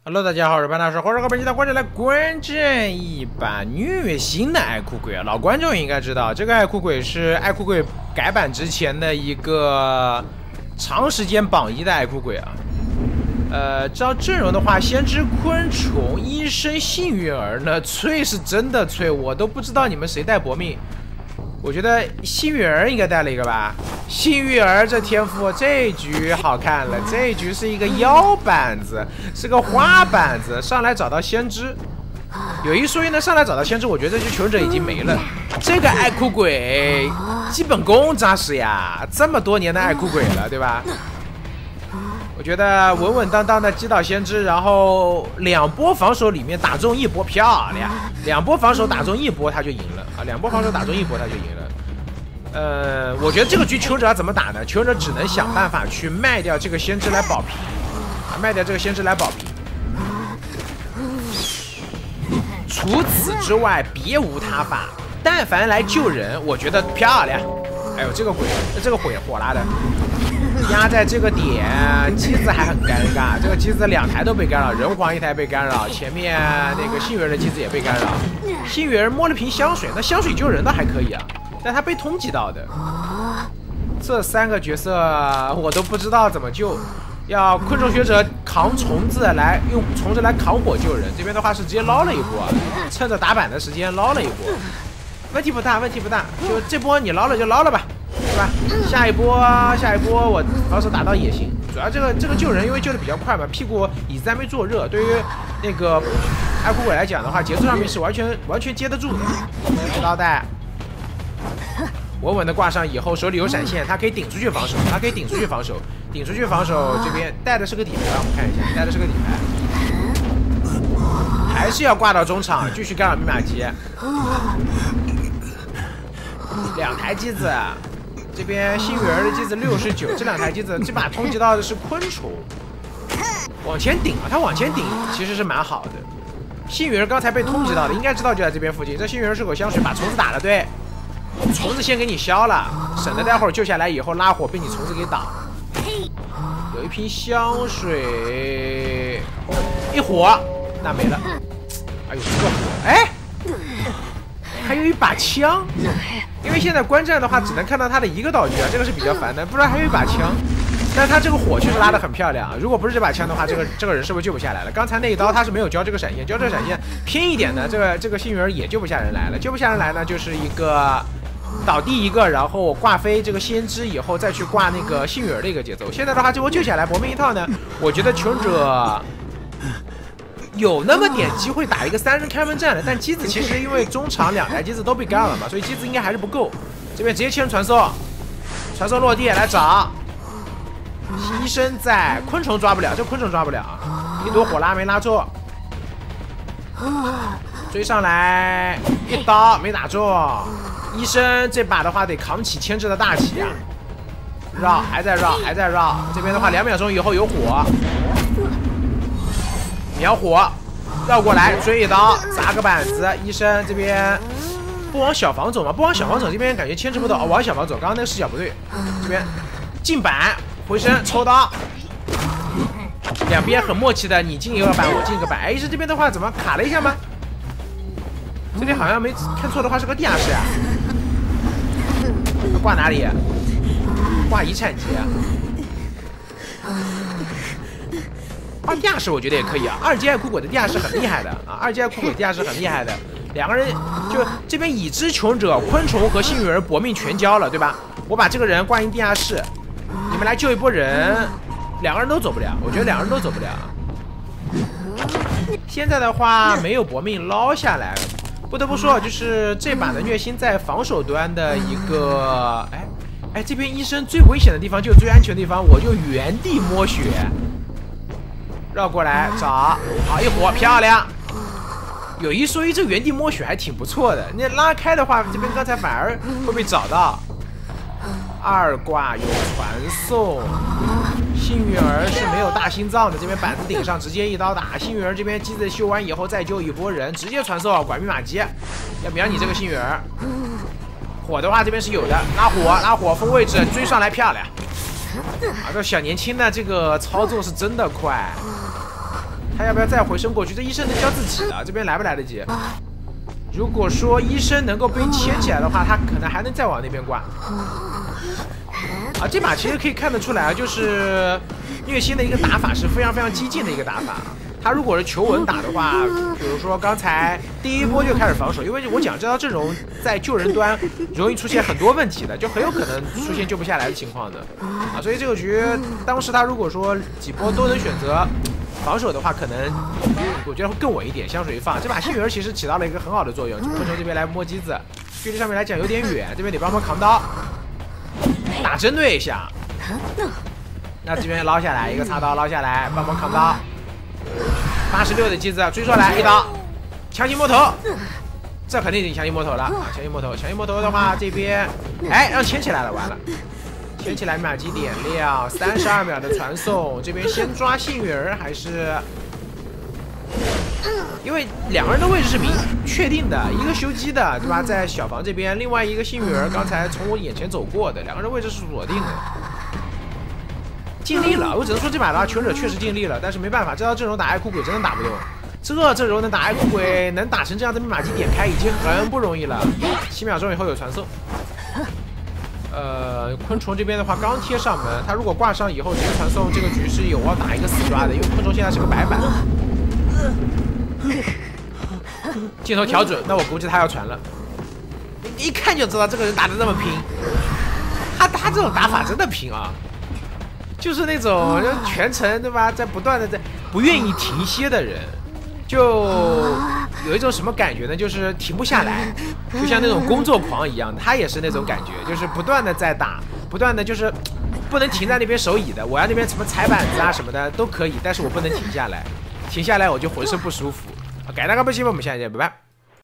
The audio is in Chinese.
Hello， 大家好，我是潘大师，欢迎和本期的观众来观战一把虐心的爱酷鬼啊！老观众应该知道，这个爱酷鬼是爱酷鬼改版之前的一个长时间榜一的爱酷鬼啊。照阵容的话，先知、昆虫、医生、幸运儿呢，脆是真的脆，我都不知道你们谁带搏命。我觉得幸运儿应该带了一个吧。幸运儿这天赋，这局好看了。这局是一个腰板子，是个花板子，上来找到先知。有一说一呢，上来找到先知，我觉得这局求生者已经没了。这个爱酷鬼基本功扎实呀，这么多年的爱酷鬼了，对吧？我觉得稳稳当当的击倒先知，然后2波防守里面打中1波，漂亮！2波防守打中1波他就赢了啊！2波防守打中1波他就赢了。我觉得这个局求生者要怎么打呢？求生者只能想办法去卖掉这个先知来保平啊，卖掉这个先知来保平。除此之外别无他法。但凡来救人，我觉得漂亮。哎呦，这个鬼火拉的。压在这个点，机子还很尴尬。这个机子2台都被干扰，人皇1台被干扰，前面那个幸运儿的机子也被干扰。幸运儿摸了瓶香水，那香水救人倒还可以啊，但他被通缉到的。这3个角色我都不知道怎么救，要昆虫学者扛虫子来，用虫子来扛火救人。这边的话是直接捞了一波，趁着打板的时间捞了一波，问题不大，问题不大。就这波你捞了就捞了吧。对吧？下一波我防守打到也行。主要这个救人，因为救的比较快嘛，屁股椅子还没坐热。对于那个爱酷鬼来讲的话，节奏上面是完全接得住的。接刀带，稳稳的挂上以后，手里有闪现，他可以顶出去防守，顶出去防守。这边带的是个底牌，我们看一下，带的是个底牌，还是要挂到中场，继续干扰密码机。2台机子。这边幸运儿的机子69，这2台机子，这把通缉到的是昆虫，往前顶啊，他往前顶其实是蛮好的。幸运儿刚才被通缉到的，应该知道就在这边附近。这幸运儿是口香水，把虫子打了，对，虫子先给你消了，省得待会儿救下来以后拉火被你虫子给挡。有一瓶香水，一火，那没了。哎呦，这个火，哎，还有一把枪。因为现在观战的话，只能看到他的一个道具啊，这个是比较烦的。不知道还有一把枪，但是他这个火确实拉得很漂亮啊。如果不是这把枪的话，这个人是不是救不下来了？刚才那一刀他是没有交这个闪现，交这个闪现偏一点呢，这个幸运儿也救不下人来了。救不下人来呢，就是一个倒地一个，然后挂飞这个先知以后再去挂那个幸运儿的一个节奏。现在的话，这波救下来搏命一套呢，我觉得求生者有那么点机会打一个3人开门战的，但机子其实因为中场2台机子都被干了嘛，所以机子应该还是不够。这边直接切成传送落地来找医生在，昆虫抓不了，这昆虫抓不了啊！一朵火拉没拉中，追上来一刀没打中。医生这把的话得扛起牵制的大旗啊！绕还在绕，这边的话2秒钟以后有火。秒火，绕过来追一刀，砸个板子。医生这边不往小房走吗？不往小房走，这边感觉牵制不到。往小房走，刚刚那个视角不对。这边进板回身抽刀，两边很默契的，你进一个板，我进一个板。哎，医生这边的话怎么卡了一下吗？这边好像没看错的话是个地下室呀。挂哪里？挂遗产节。挂地下室我觉得也可以啊，2阶爱酷鬼的地下室很厉害的啊，2阶爱酷鬼地下室很厉害的，2个人就这边已知求生者、昆虫和幸运儿搏命全交了，对吧？我把这个人挂进地下室，你们来救一波人，2个人都走不了，我觉得2个人都走不了。现在的话没有搏命捞下来，不得不说，就是这把的虐心在防守端的一个，哎，这边医生最危险的地方就是最安全的地方，我就原地摸血。绕过来找，好一火，漂亮。有一说一，这原地摸血还挺不错的。你拉开的话，这边刚才反而会被找到。2挂有传送，幸运儿是没有大心脏的，这边板子顶上直接一刀打。幸运儿这边机子修完以后再救一波人，直接传送拐密码机，要秒你这个幸运儿。火的话这边是有的，拉火封位置，追上来漂亮。啊，这小年轻的这个操作是真的快。 他要不要再回身过去？这医生能交自己的，这边来不来得及？如果说医生能够被牵起来的话，他可能还能再往那边挂。啊，这把其实可以看得出来啊，就是虐心的一个打法是非常非常激进的一个打法。他如果是求稳打的话，比如说刚才第一波就开始防守，因为我讲这套阵容在救人端容易出现很多问题的，就很有可能出现救不下来的情况的啊。所以这个局当时他如果说几波都能选择防守的话，可能我觉得会更稳一点。香水一放，这把幸运儿其实起到了一个很好的作用。昆虫这边来摸机子，距离上面来讲有点远，这边得帮忙扛刀，打针对一下。那这边捞下来一个插刀，捞下来帮忙扛刀。86的机子追上来一刀，强行摸头，这肯定已经强行摸头了啊！强行摸头，强行摸头的话，这边哎让牵起来了，完了，牵起来密码机点亮，32秒的传送，这边先抓幸运儿还是？因为两个人的位置是确定的，一个修机的对吧，在小房这边，另外一个幸运儿刚才从我眼前走过的，两个人位置是锁定的。尽力了，我只能说这把的话，求者确实尽力了，但是没办法，这套阵容打爱哭鬼真的打不动。这阵容能打爱哭鬼，能打成这样的密码机点开已经很不容易了。7秒钟以后有传送。昆虫这边的话刚贴上门，他如果挂上以后直接传送，这个局是有望打一个死抓的，因为昆虫现在是个白板。镜头调准，那我估计他要传了。一看就知道这个人打得那么拼，他这种打法真的拼啊！就是那种全程对吧，在不断的在不愿意停歇的人，就有一种什么感觉呢？就是停不下来，就像那种工作狂一样，他也是那种感觉，就是不断的在打，不断的就是不能停在那边手椅的，我要那边什么踩板子啊什么的都可以，但是我不能停下来，停下来我就浑身不舒服。改大家不行，我们下期见，拜拜。